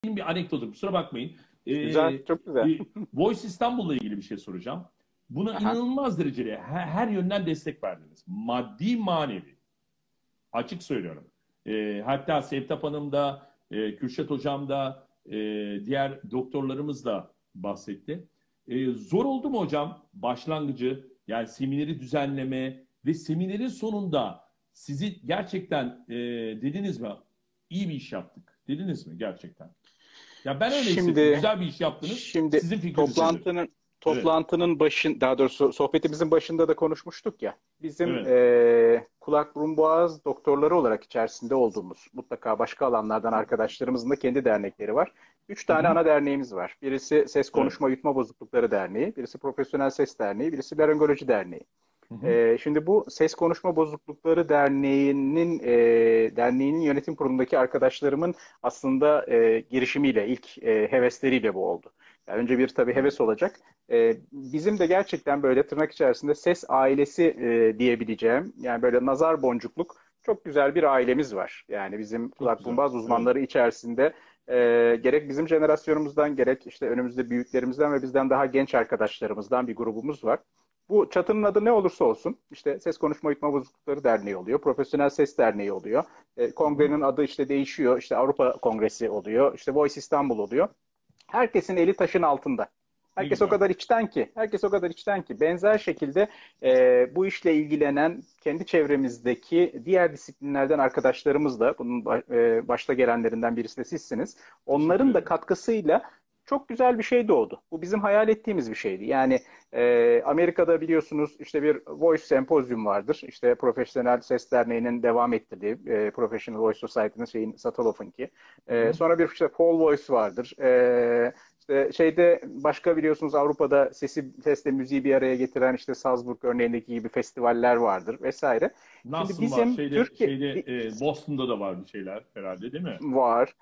bir anekdotum. Kusura bakmayın. Güzel, çok güzel. Voice İstanbul'la ilgili bir şey soracağım. Buna Aha. inanılmaz derecede her yönden destek verdiniz. Maddi, manevi. Açık söylüyorum. Hatta Sevtap Hanım da, Kürşat Hocam da, diğer doktorlarımız da bahsetti. Zor oldu mu hocam başlangıcı? Yani semineri düzenleme ve seminerin sonunda sizi gerçekten dediniz mi? İyi bir iş yaptık. Dediniz mi gerçekten? Ya ben öyle hissettim. Şimdi Güzel bir iş yaptınız. şimdi Sizin fikriniz nedir? toplantının Evet, toplantının daha doğrusu sohbetimizin başında da konuşmuştuk ya. Bizim evet. kulak burun boğaz doktorları olarak içerisinde olduğumuz, mutlaka başka alanlardan arkadaşlarımızın da kendi dernekleri var. Üç Hı tane hı. ana derneğimiz var. Birisi Ses Evet. Konuşma Yutma Bozuklukları Derneği, birisi Profesyonel Ses Derneği, birisi Laringoloji Derneği. Hı hı. Şimdi bu Ses Konuşma Bozuklukları derneğinin yönetim kurulundaki arkadaşlarımın aslında girişimiyle, ilk hevesleriyle bu oldu. Yani önce bir tabii Evet. heves olacak. Bizim de gerçekten böyle tırnak içerisinde ses ailesi diyebileceğim, yani böyle nazar boncukluk çok güzel bir ailemiz var. Yani bizim Çok kulak güzel. bombaz Evet. uzmanları içerisinde gerek bizim jenerasyonumuzdan gerek işte önümüzde büyüklerimizden ve bizden daha genç arkadaşlarımızdan bir grubumuz var. Bu çatının adı ne olursa olsun, işte Ses Konuşma Yutma Bozuklukları Derneği oluyor, Profesyonel Ses Derneği oluyor, Hı hı. kongrenin adı işte değişiyor, işte Avrupa Kongresi oluyor, işte Voice İstanbul oluyor. Herkesin eli taşın altında. Ne Herkes o güzel. kadar içten ki, herkes o kadar içten ki benzer şekilde bu işle ilgilenen kendi çevremizdeki diğer disiplinlerden arkadaşlarımız da bunun başta gelenlerinden birisi de sizsiniz. Teşekkür Onların da ederim. katkısıyla çok güzel bir şey doğdu. Bu bizim hayal ettiğimiz bir şeydi. Yani Amerika'da biliyorsunuz işte bir Voice Sempozyum vardır. İşte Profesyonel Ses Derneği'nin devam ettirdiği Professional Voice Society'nin Satalov'unki. Hı hı. Sonra bir işte Paul Voice vardır. İşte şeyde başka biliyorsunuz Avrupa'da sesle müziği bir araya getiren işte Salzburg örneğindeki gibi festivaller vardır vesaire. Şimdi Nasıl var? bizim Türkiye Boston'da da vardı şeyler herhalde değil mi? var.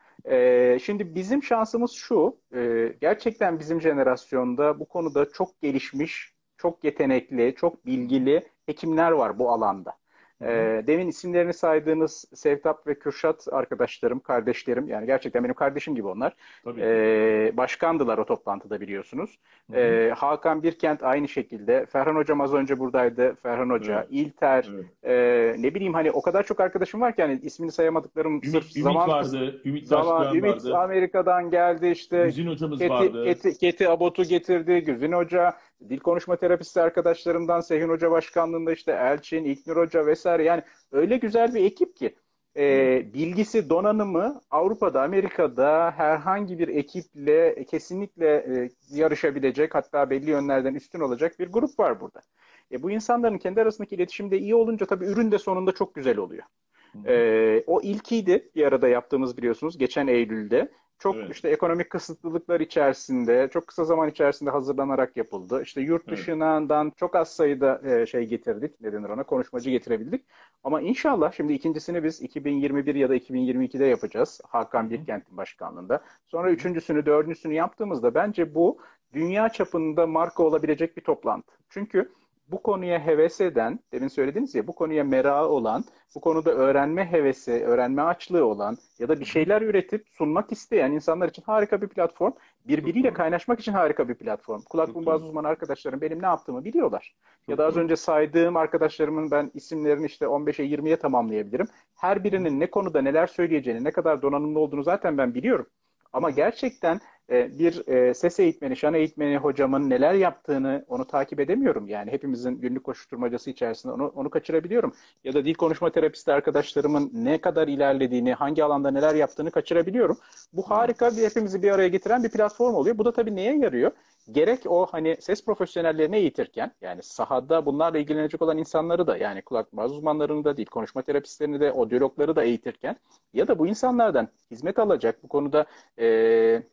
Şimdi bizim şansımız şu, gerçekten bizim jenerasyonda bu konuda çok gelişmiş, çok yetenekli, çok Hı hı. bilgili hekimler var bu alanda. Hı hı. Demin isimlerini saydığınız Sevtap ve Kürşat arkadaşlarım, kardeşlerim, yani gerçekten benim kardeşim gibi onlar. Tabii ki. Başkandılar o toplantıda biliyorsunuz. Hı hı. Hakan Birkent aynı şekilde. Ferhan Hocam az önce buradaydı. Ferhan Hoca, Evet. İlter, Evet. ne bileyim hani o kadar çok arkadaşım var ki hani ismini sayamadıklarım sırf Ümit vardı. Ümit zaman Taşkıran Ümit vardı. Amerika'dan geldi işte Güzin hocamız vardı. Keti Abot'u getirdi. Güzin Hoca, dil konuşma terapisti arkadaşlarımdan Seyhun Hoca başkanlığında işte Elçin, İlknur Hoca vesaire, yani öyle güzel bir ekip ki Evet. bilgisi, donanımı Avrupa'da, Amerika'da herhangi bir ekiple kesinlikle yarışabilecek, hatta belli yönlerden üstün olacak bir grup var burada. Bu insanların kendi arasındaki iletişim de iyi olunca tabii ürün de sonunda çok güzel oluyor. Hı hı. O ilkiydi bir arada yaptığımız biliyorsunuz geçen Eylül'de. Çok Evet. işte ekonomik kısıtlılıklar içerisinde, çok kısa zaman içerisinde hazırlanarak yapıldı. İşte yurt Evet. dışından çok az sayıda şey getirdik, ne denir ona, konuşmacı getirebildik. Ama inşallah şimdi ikincisini biz 2021 ya da 2022'de yapacağız. Hı Hakan hı. Birkent'in başkanlığında. Sonra Hı hı. üçüncüsünü, dördüncüsünü yaptığımızda bence bu dünya çapında marka olabilecek bir toplantı. Çünkü bu konuya heves eden, demin söylediniz ya, bu konuya merakı olan, bu konuda öğrenme hevesi, öğrenme açlığı olan ya da bir Hı hı. şeyler üretip sunmak isteyen insanlar için harika bir platform. Çok Birbiriyle doğru. kaynaşmak için harika bir platform. Kulak Çok bombaz doğru. uzman arkadaşlarım benim ne yaptığımı biliyorlar. Ya da Çok az doğru. önce saydığım arkadaşlarımın ben isimlerini işte 15'e 20'ye tamamlayabilirim. Her Hı hı. birinin ne konuda neler söyleyeceğini, ne kadar donanımlı olduğunu zaten ben biliyorum. Hı Ama hı. gerçekten bir ses eğitmeni, şan eğitmeni hocamın neler yaptığını onu takip edemiyorum. Yani hepimizin günlük koşuşturmacası içerisinde onu kaçırabiliyorum. Ya da dil konuşma terapisti arkadaşlarımın ne kadar ilerlediğini, hangi alanda neler yaptığını kaçırabiliyorum. Bu Evet. harika bir, hepimizi bir araya getiren bir platform oluyor. Bu da tabii neye yarıyor? Gerek o hani ses profesyonellerini eğitirken, yani sahada bunlarla ilgilenecek olan insanları da, yani kulak boğaz uzmanlarını da, dil konuşma terapistlerini de, odyologları da eğitirken ya da bu insanlardan hizmet alacak, bu konuda e,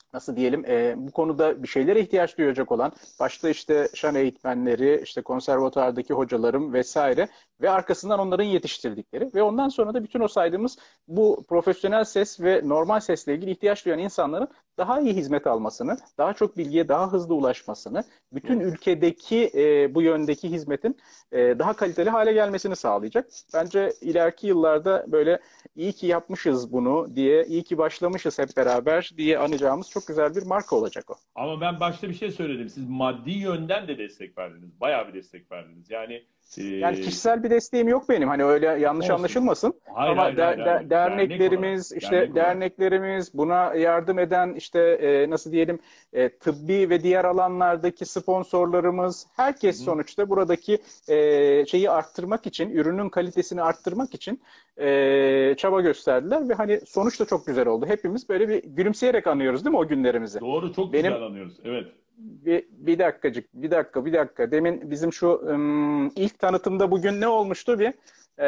nasıl diyelim, bu konuda bir şeylere ihtiyaç duyacak olan, başta işte şan eğitmenleri, işte konservatuvardaki hocalarım vesaire ve arkasından onların yetiştirdikleri ve ondan sonra da bütün o saydığımız bu profesyonel ses ve normal sesle ilgili ihtiyaç duyan insanların daha iyi hizmet almasını, daha çok bilgiye daha hızlı ulaşmasını, bütün Doğru. ülkedeki bu yöndeki hizmetin daha kaliteli hale gelmesini sağlayacak. Bence ileriki yıllarda böyle iyi ki yapmışız bunu diye, iyi ki başlamışız hep beraber diye anacağımız çok güzel bir marka olacak o. Ama ben başta bir şey söyledim. Siz maddi yönden de destek verdiniz. Bayağı bir destek verdiniz. Yani Yani e, kişisel bir desteğim yok benim. Hani öyle yanlış olsun. anlaşılmasın. Hayır, Ama hayır, hayır, hayır. Dernek olarak. derneklerimiz, işte Dernek olarak. derneklerimiz, buna yardım eden işte nasıl diyelim, tıbbi ve diğer alanlardaki sponsorlarımız, Hı herkes hı. sonuçta buradaki şeyi arttırmak için, ürünün kalitesini arttırmak için çaba gösterdiler ve hani sonuç da çok güzel oldu. Hepimiz böyle bir gülümseyerek anıyoruz değil mi o günlerimizi? Doğru, çok Benim güzel anlıyoruz. Evet. bir dakikacık, bir dakika. Demin bizim şu ilk tanıtımda bugün ne olmuştu bir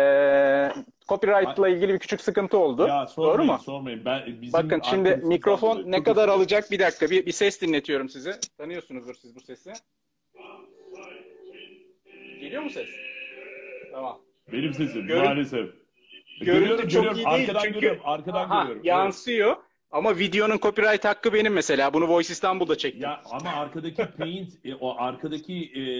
Ay- copyright'la ilgili bir küçük sıkıntı oldu. Ya Doğru sormayın, mu? sormayın. Bizim Bakın şimdi arkadaşımızdan mikrofon dolayı. ne Çok kadar özür dilerim. alacak? Bir dakika, bir ses dinletiyorum size. Tanıyorsunuzdur siz bu sesi. Geliyor mu ses? Tamam. Benim sesim Görün, maalesef. Görüntü Görüyorum, çok görüyorum. iyi değil Arkadan çünkü görüyorum. Arkadan aha görüyorum. Evet. yansıyor. Ama videonun copyright hakkı benim mesela. Bunu Voice İstanbul'da çektim. Ya ama arkadaki paint, o arkadaki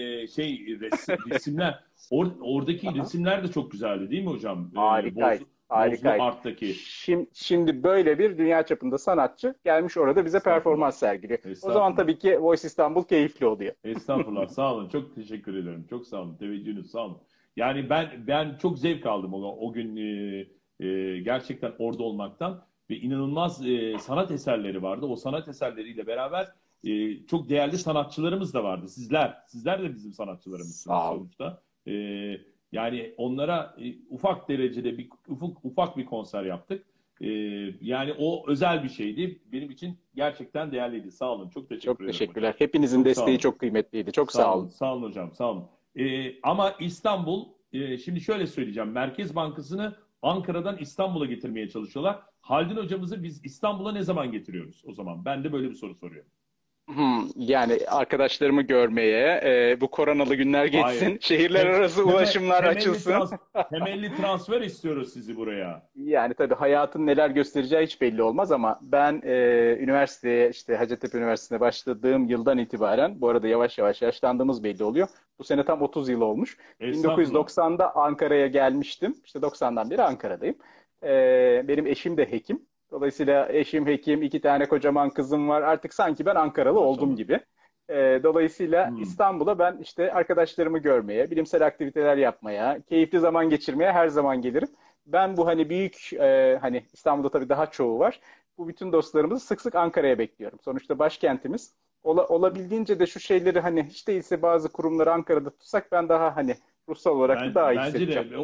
resimler, oradaki Aha. resimler de çok güzeldi değil mi hocam? Harikaydı, Bozlu harikaydı. Art'taki. Şimdi böyle bir dünya çapında sanatçı gelmiş orada bize Estağfurullah. performans sergiliyor. O zaman Estağfurullah. tabii ki Voice İstanbul keyifli oluyor. Estağfurullah. Sağ olun. Çok teşekkür ederim. Çok sağ olun. Teveccühünüz sağ olun. Yani ben çok zevk aldım o gün gerçekten orada olmaktan ve inanılmaz sanat eserleri vardı. O sanat eserleriyle beraber çok değerli sanatçılarımız da vardı. Sizler de bizim sanatçılarımızsınız Sağ olun. sonuçta. Yani onlara ufak derecede ufak bir konser yaptık. E, Yani o özel bir şeydi. Benim için gerçekten değerliydi. Sağ olun. Çok teşekkür Çok ederim hocam. teşekkürler. Hepinizin Çok sağ desteği olun. çok kıymetliydi. Çok Sağ sağ olun, olun. sağ olun hocam, sağ olun. Ama İstanbul, şimdi şöyle söyleyeceğim. Merkez Bankası'nı Ankara'dan İstanbul'a getirmeye çalışıyorlar. Haldun hocamızı biz İstanbul'a ne zaman getiriyoruz o zaman? Ben de böyle bir soru soruyorum. Yani arkadaşlarımı görmeye, bu koronalı günler Hayır. geçsin, şehirler arası ulaşımlar Temelli, açılsın. temelli transfer istiyoruz sizi buraya. Yani tabii hayatın neler göstereceği hiç belli olmaz ama ben üniversiteye, işte Hacettepe Üniversitesi'ne başladığım yıldan itibaren, bu arada yavaş yavaş yaşlandığımız belli oluyor. Bu sene tam 30 yıl olmuş. Estağfurullah. 1990'da Ankara'ya gelmiştim. İşte 90'dan beri Ankara'dayım. Benim eşim de hekim. Dolayısıyla eşim hekim, iki tane kocaman kızım var. Artık sanki ben Ankaralı oldum Maşallah. gibi. Dolayısıyla Hmm. İstanbul'a ben işte arkadaşlarımı görmeye, bilimsel aktiviteler yapmaya, keyifli zaman geçirmeye her zaman gelirim. Ben bu hani büyük hani İstanbul'da tabii daha çoğu var. Bu bütün dostlarımızı sık sık Ankara'ya bekliyorum. Sonuçta başkentimiz. Olabildiğince de şu şeyleri hani hiç değilse bazı kurumları Ankara'da tutsak ben daha hani ruhsal olarak da daha iyi Bence hissedeceğim. de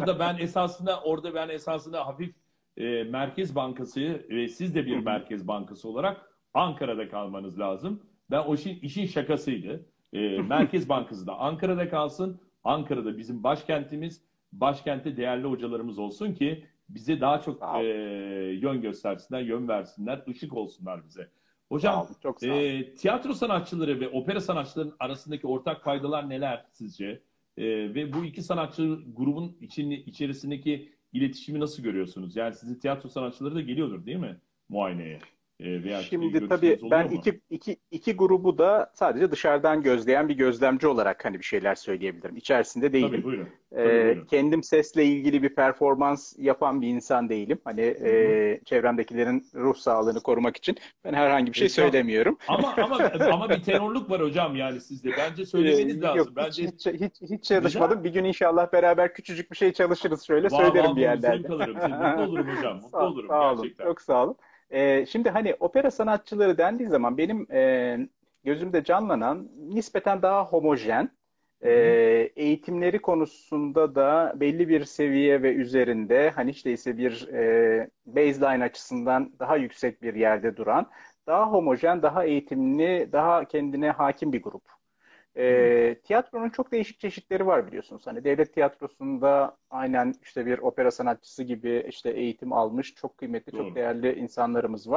orada ben esasında hafif Merkez Bankası ve siz de Hı bir hı. Merkez Bankası olarak Ankara'da kalmanız lazım. Ben o işin şakasıydı. Merkez Bankası da Ankara'da kalsın. Ankara'da bizim başkentimiz, başkentte değerli hocalarımız olsun ki bize daha çok Sağ olun. yön göstersinler, yön versinler, ışık olsunlar bize. Sağ Hocam, olun. Çok sağ olun. tiyatro sanatçıları ve opera sanatçılarının arasındaki ortak faydalar neler sizce? Ve bu iki sanatçı grubun içerisindeki iletişimi nasıl görüyorsunuz? Yani sizin tiyatro sanatçıları da geliyordur değil mi muayeneye? Veya Şimdi tabii görüşmeniz oluyor ben mu? iki grubu da sadece dışarıdan gözleyen bir gözlemci olarak hani bir şeyler söyleyebilirim. İçerisinde Tabii değilim. buyurun. Tabii buyurun. Kendim sesle ilgili bir performans yapan bir insan değilim. Hani Hı hı. çevremdekilerin ruh sağlığını korumak için ben herhangi bir şey Estağfurullah. söylemiyorum. Ama bir tenorluk var hocam yani sizde. Bence söylemeniz Yok lazım. Bence hiç neden? çalışmadım. Bir gün inşallah beraber küçücük bir şey çalışırız. Şöyle söylerim bir Vallahi zevk yerlerde. alırım. Mutlu olurum hocam. Mutlu olurum Sağ olun. gerçekten. Çok sağ olun. Şimdi hani opera sanatçıları dendiği zaman benim gözümde canlanan nispeten daha homojen, Hı hı. eğitimleri konusunda da belli bir seviye ve üzerinde hani hiç değilse bir baseline açısından daha yüksek bir yerde duran, daha homojen, daha eğitimli, daha kendine hakim bir grup. Hı. Tiyatronun çok değişik çeşitleri var biliyorsunuz. Hani devlet tiyatrosunda aynen işte bir opera sanatçısı gibi işte eğitim almış çok kıymetli, çok Doğru. değerli insanlarımız var.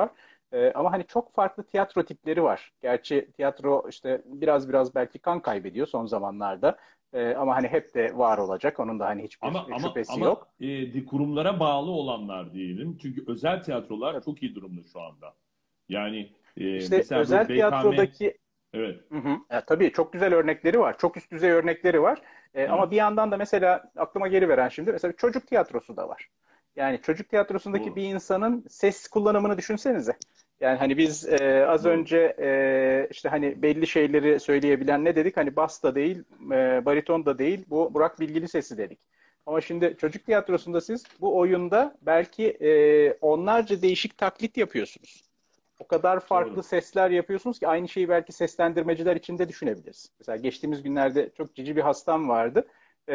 Ama hani çok farklı tiyatro tipleri var. Gerçi tiyatro işte biraz belki kan kaybediyor son zamanlarda. Ama hani hep de var olacak. Onun da hani Ama hiçbir ama şüphesi ama yok. kurumlara bağlı olanlar diyelim. Çünkü özel tiyatrolar Tabii. çok iyi durumda şu anda. Yani İşte mesela özel bu BKM, tiyatrodaki evet, hı hı. Tabii çok güzel örnekleri var. Çok üst düzey örnekleri var. evet, Ama bir yandan da mesela aklıma geliveren şimdi mesela çocuk tiyatrosu da var. Yani çocuk tiyatrosundaki doğru, bir insanın ses kullanımını düşünsenize. Yani hani biz az doğru. önce işte hani belli şeyleri söyleyebilen ne dedik? Hani bas da değil, bariton da değil. Bu Burak Bilgili sesi dedik. Ama şimdi çocuk tiyatrosunda siz bu oyunda belki onlarca değişik taklit yapıyorsunuz. O kadar farklı Doğru. sesler yapıyorsunuz ki aynı şeyi belki seslendirmeciler için de düşünebiliriz. Mesela geçtiğimiz günlerde çok cici bir hastam vardı.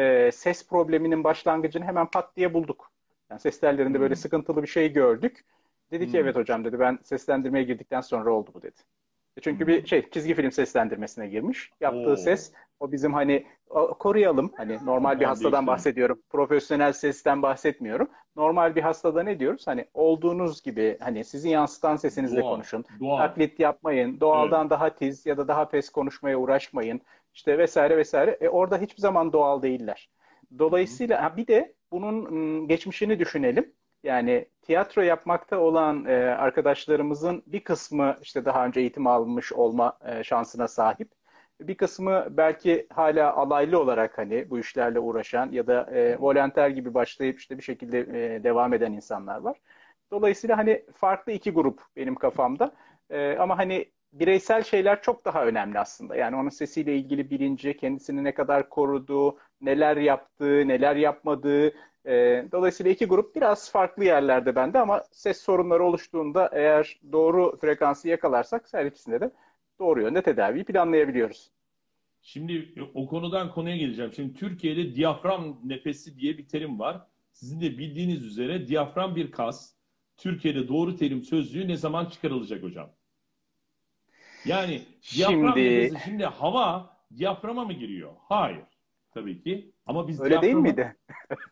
Ses probleminin başlangıcını hemen pat diye bulduk. Yani ses tellerinde böyle Hmm, sıkıntılı bir şey gördük. Dedi ki evet hmm, hocam dedi ben seslendirmeye girdikten sonra oldu bu dedi. Çünkü bir hmm. şey çizgi film seslendirmesine girmiş. Yaptığı Oo, ses o bizim hani koruyalım. Hani normal bir aman hastadan değiştirin. bahsediyorum. Profesyonel sesten bahsetmiyorum. Normal bir hastada ne diyoruz? Hani olduğunuz gibi hani sizi yansıtan sesinizle Doğal, konuşun. doğal. Taklit yapmayın. Evet. Doğaldan daha tiz ya da daha pes konuşmaya uğraşmayın. İşte vesaire vesaire. Orada hiçbir zaman doğal değiller. Hı hı. Dolayısıyla bir de bunun geçmişini düşünelim. Yani tiyatro yapmakta olan arkadaşlarımızın bir kısmı işte daha önce eğitim almış olma şansına sahip. Bir kısmı belki hala alaylı olarak hani bu işlerle uğraşan ya da Doğru. volonter gibi başlayıp işte bir şekilde devam eden insanlar var. Dolayısıyla hani farklı iki grup benim kafamda. Ama hani bireysel şeyler çok daha önemli aslında. Yani onun sesiyle ilgili bilinci, kendisini ne kadar koruduğu, neler yaptığı, neler yapmadığı. Dolayısıyla iki grup biraz farklı yerlerde bende ama ses sorunları oluştuğunda eğer doğru frekansı yakalarsak her ikisinde de doğru yönde tedaviyi planlayabiliyoruz. Şimdi o konudan konuya geleceğim. Şimdi Türkiye'de diyafram nefesi diye bir terim var. Sizin de bildiğiniz üzere diyafram bir kas. Türkiye'de doğru terim sözlüğü ne zaman çıkarılacak hocam? Yani diyafram Şimdi nefesi, şimdi hava diyaframa mı giriyor? Hayır. Tabii ki. Ama biz öyle değil diyaframı, miydi?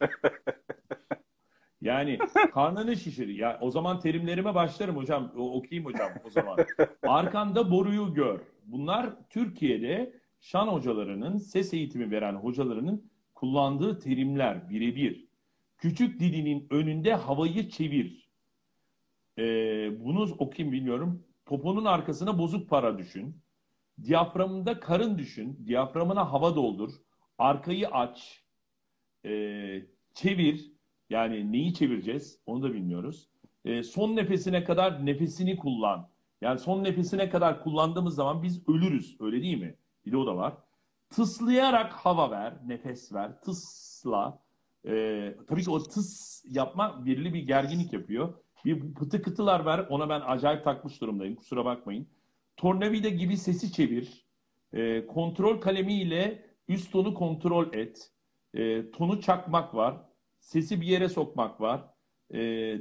yani karnını şişir. Ya o zaman terimlerime başlarım hocam. Okuyayım hocam o zaman. Arkanda boruyu gör. Bunlar Türkiye'de şan hocalarının, ses eğitimi veren hocalarının kullandığı terimler birebir. Küçük dilinin önünde havayı çevir. Bunu okuyayım bilmiyorum. Poponun arkasına bozuk para düşün. Diyaframında karın düşün. Diyaframına hava doldur. Arkayı aç. Çevir. Yani neyi çevireceğiz? Onu da bilmiyoruz. Son nefesine kadar nefesini kullan. Yani son nefesine kadar kullandığımız zaman biz ölürüz. Öyle değil mi? Bir de o da var. Tıslayarak hava ver. Nefes ver. Tısla. Tabii ki o tıs yapma belirli bir gerginlik yapıyor. Bir pıtı kıtılar ver. Ona ben acayip takmış durumdayım. Kusura bakmayın. Tornavida gibi sesi çevir. Kontrol kalemiyle üst tonu kontrol et. Tonu çakmak var. Sesi bir yere sokmak var. E,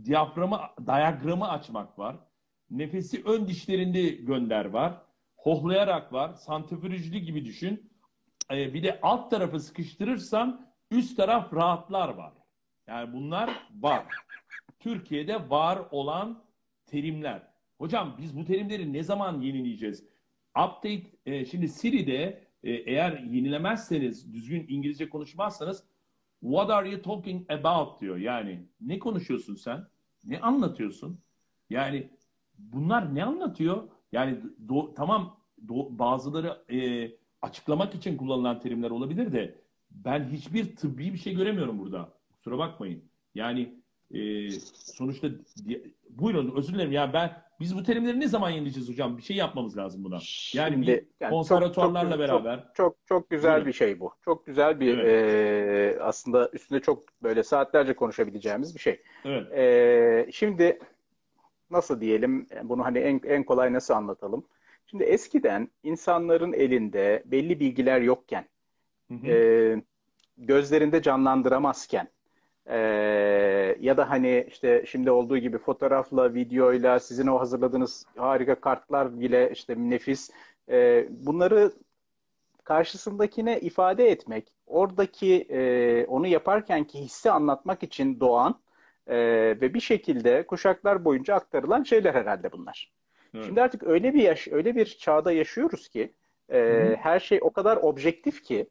diyagramı açmak var. Nefesi ön dişlerinde gönder var. Hohlayarak var. Santrifüjlü gibi düşün. Bir de alt tarafı sıkıştırırsan üst taraf rahatlar var. Yani bunlar var. Türkiye'de var olan terimler. Hocam biz bu terimleri ne zaman yenileyeceğiz? Update, şimdi Siri'de eğer yenilemezseniz, düzgün İngilizce konuşmazsanız what are you talking about diyor. Yani ne konuşuyorsun sen? Ne anlatıyorsun? Yani bunlar ne anlatıyor? Yani tamam, bazıları açıklamak için kullanılan terimler olabilir de ben hiçbir tıbbi bir şey göremiyorum burada. Kusura bakmayın. Yani sonuçta buyurun, özür dilerim ya, biz bu terimleri ne zaman yenileyeceğiz hocam? Bir şey yapmamız lazım buna. Yani bir Şimdi yani konservatuarlarla beraber, çok güzel buyurun. bir şey bu. Çok güzel bir Evet, aslında üstünde çok böyle saatlerce konuşabileceğimiz bir şey. evet. Şimdi nasıl diyelim bunu hani en kolay nasıl anlatalım? Şimdi eskiden insanların elinde belli bilgiler yokken, Hı hı. e, gözlerinde canlandıramazken, e, ya da hani işte şimdi olduğu gibi fotoğrafla, videoyla, sizin o hazırladığınız harika kartlar bile işte nefis. Bunları karşısındakine ifade etmek, oradaki onu yaparkenki hissi anlatmak için doğan Ve bir şekilde kuşaklar boyunca aktarılan şeyler herhalde bunlar. Evet. Şimdi artık öyle bir çağda yaşıyoruz ki Hı hı. her şey o kadar objektif ki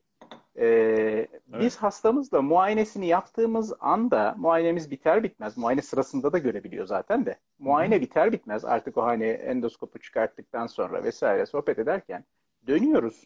biz Evet. hastamızla muayenesini yaptığımız anda muayenemiz biter bitmez, muayene sırasında da görebiliyor zaten de. Hı hı. Muayene biter bitmez artık o hani endoskopu çıkarttıktan sonra vesaire sohbet ederken dönüyoruz.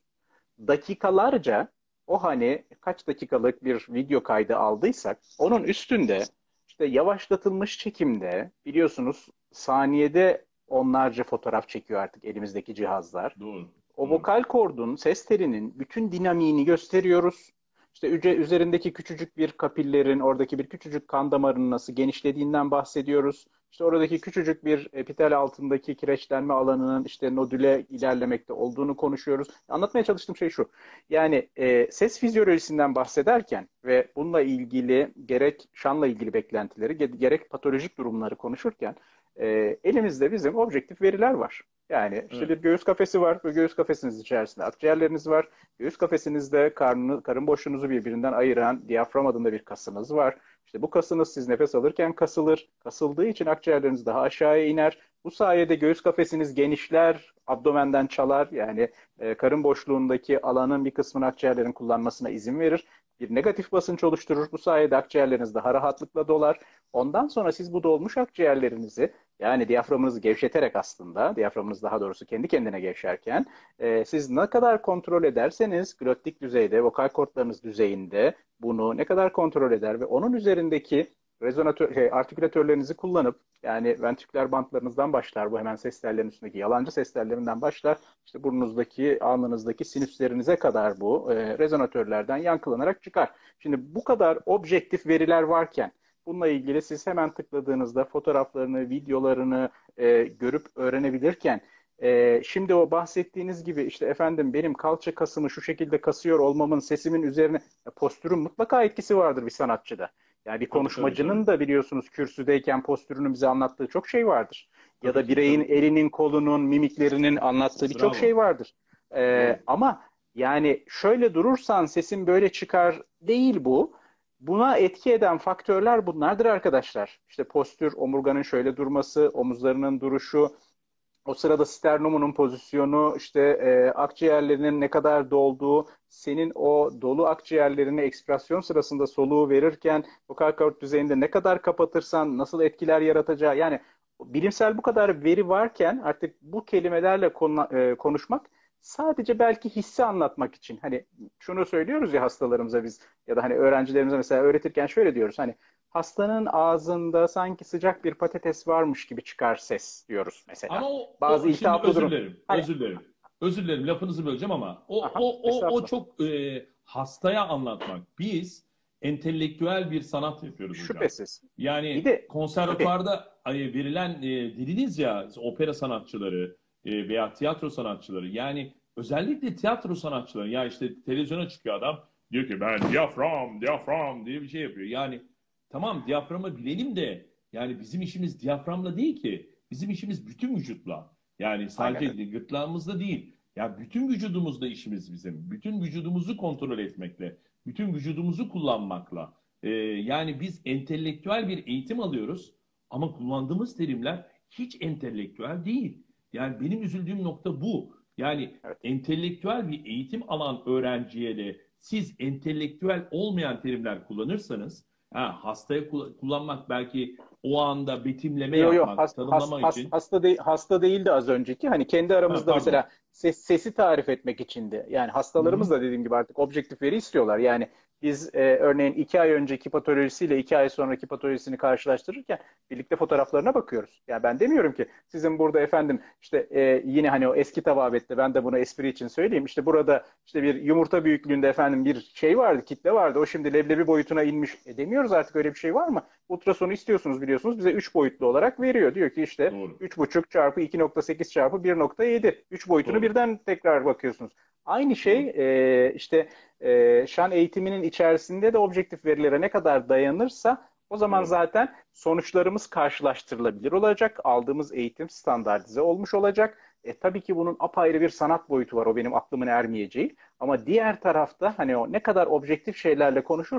Dakikalarca o hani kaç dakikalık bir video kaydı aldıysak onun üstünde işte yavaşlatılmış çekimde biliyorsunuz saniyede onlarca fotoğraf çekiyor artık elimizdeki cihazlar. Doğru. O Doğru. vokal kordun, ses telinin bütün dinamiğini gösteriyoruz. İşte üzerindeki küçücük bir kapillerin, oradaki bir küçücük kan damarının nasıl genişlediğinden bahsediyoruz. İşte oradaki küçücük bir epitel altındaki kireçlenme alanının işte nodüle ilerlemekte olduğunu konuşuyoruz. Anlatmaya çalıştığım şey şu. Yani ses fizyolojisinden bahsederken ve bununla ilgili gerek şanla ilgili beklentileri, gerek patolojik durumları konuşurken elimizde bizim objektif veriler var. Yani işte Evet. bir göğüs kafesi var. Bu göğüs kafesiniz içerisinde akciğerleriniz var. Göğüs kafesinizde karın boşluğunuzu birbirinden ayıran diyafram adında bir kasınız var. İşte bu kasınız siz nefes alırken kasılır. Kasıldığı için akciğerleriniz daha aşağıya iner. Bu sayede göğüs kafesiniz genişler, abdomenden çalar. Yani karın boşluğundaki alanın bir kısmını akciğerlerin kullanmasına izin verir. Bir negatif basınç oluşturur. Bu sayede akciğerleriniz daha rahatlıkla dolar. Ondan sonra siz bu dolmuş akciğerlerinizi yani diyaframınızı gevşeterek aslında, diyaframınız daha doğrusu kendi kendine gevşerken siz ne kadar kontrol ederseniz glottik düzeyde, vokal kortlarınız düzeyinde bunu ne kadar kontrol eder ve onun üzerindeki artikülatörlerinizi kullanıp yani ventriküler bantlarınızdan başlar bu hemen ses tellerinin üstündeki yalancı ses tellerinden başlar işte burnunuzdaki, alnınızdaki sinüslerinize kadar bu rezonatörlerden yankılanarak çıkar. Şimdi bu kadar objektif veriler varken bununla ilgili siz hemen tıkladığınızda fotoğraflarını, videolarını görüp öğrenebilirken şimdi o bahsettiğiniz gibi işte efendim benim kalça kasımı şu şekilde kasıyor olmamın sesimin üzerine postürün mutlaka etkisi vardır bir sanatçıda. Yani bir Tabii tabii tabii. konuşmacının da biliyorsunuz kürsüdeyken postürünün bize anlattığı çok şey vardır. Ya Tabii da ki. bireyin Tabii ki. elinin, kolunun, mimiklerinin anlattığı birçok şey Bravo. vardır. Doğru. Ama yani şöyle durursan sesin böyle çıkar değil bu. Buna etki eden faktörler bunlardır arkadaşlar. İşte postür, omurganın şöyle durması, omuzlarının duruşu, o sırada sternumunun pozisyonu, işte akciğerlerinin ne kadar dolduğu, senin o dolu akciğerlerini ekspirasyon sırasında soluğu verirken vokal kort düzeyinde ne kadar kapatırsan nasıl etkiler yaratacağı. Yani bilimsel bu kadar veri varken artık bu kelimelerle konuşmak sadece belki hissi anlatmak için. Hani şunu söylüyoruz ya hastalarımıza biz ya da hani öğrencilerimize mesela öğretirken şöyle diyoruz. Hani hastanın ağzında sanki sıcak bir patates varmış gibi çıkar ses diyoruz Ama mesela. o Bazı şimdi iltihaplı özür durum. dilerim. Hani Özür dilerim. Özür dilerim lafınızı böleceğim ama aha, o estağfurullah. çok hastaya anlatmak. Biz entelektüel bir sanat yapıyoruz hocam. Şüphesiz. Bir Yani de tabii konservatuvarda verilen dediniz ya opera sanatçıları veya tiyatro sanatçıları yani özellikle tiyatro sanatçıları ya işte televizyona çıkıyor adam diyor ki ben diyafram diyafram diye bir şey yapıyor. Yani tamam diyaframı bilelim de yani bizim işimiz diyaframla değil ki. Bizim işimiz bütün vücutla. Yani aynen sadece öyle. gırtlağımızda değil. Ya bütün vücudumuzda işimiz bizim. Bütün vücudumuzu kontrol etmekle, bütün vücudumuzu kullanmakla. Yani biz entelektüel bir eğitim alıyoruz ama kullandığımız terimler hiç entelektüel değil. Yani benim üzüldüğüm nokta bu. Yani Evet. entelektüel bir eğitim alan öğrenciye de siz entelektüel olmayan terimler kullanırsanız hastaya kullanmak belki o anda betimleme Yo yo yapmak, tanımlama için. hasta değildi az önceki. Hani kendi Ha, aramızda pardon. mesela sesi tarif etmek içindi. Yani Hı hastalarımız hı. da dediğim gibi artık objektif veri istiyorlar. Yani biz örneğin 2 ay önceki patolojisiyle 2 ay sonraki patolojisini karşılaştırırken birlikte fotoğraflarına bakıyoruz. Yani ben demiyorum ki sizin burada efendim işte yine hani o eski tababette ben de bunu espri için söyleyeyim. İşte burada işte bir yumurta büyüklüğünde efendim bir şey vardı, kitle vardı. O şimdi leblebi boyutuna inmiş. Demiyoruz artık öyle bir şey var mı? Ultrasonu istiyorsunuz biliyorsunuz bize 3 boyutlu olarak veriyor. Diyor ki işte Doğru. 3,5 çarpı 2,8 çarpı 1,7. 3 boyutunu Doğru. birden tekrar bakıyorsunuz. Aynı şey Doğru. işte şan eğitiminin içerisinde de objektif verilere ne kadar dayanırsa o zaman Doğru. zaten sonuçlarımız karşılaştırılabilir olacak. Aldığımız eğitim standartize olmuş olacak. Tabii ki bunun apayrı bir sanat boyutu var. O benim aklımın ermeyeceği. Ama diğer tarafta hani o ne kadar objektif şeylerle konuşursak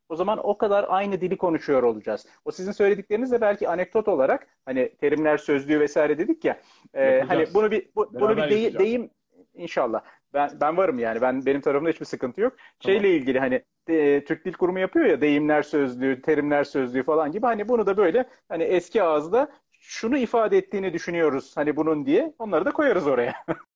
o zaman o kadar aynı dili konuşuyor olacağız. O sizin söyledikleriniz de belki anekdot olarak, hani terimler sözlüğü vesaire dedik ya, hani Yapacağız. bunu bir Beraber yapacağız. deyim inşallah. Ben varım yani. Benim tarafımda hiçbir sıkıntı yok. Tamam. Şeyle ilgili hani Türk Dil Kurumu yapıyor ya, deyimler sözlüğü, terimler sözlüğü falan gibi, hani bunu da böyle hani eski ağızda şunu ifade ettiğini düşünüyoruz hani bunun diye, onları da koyarız oraya.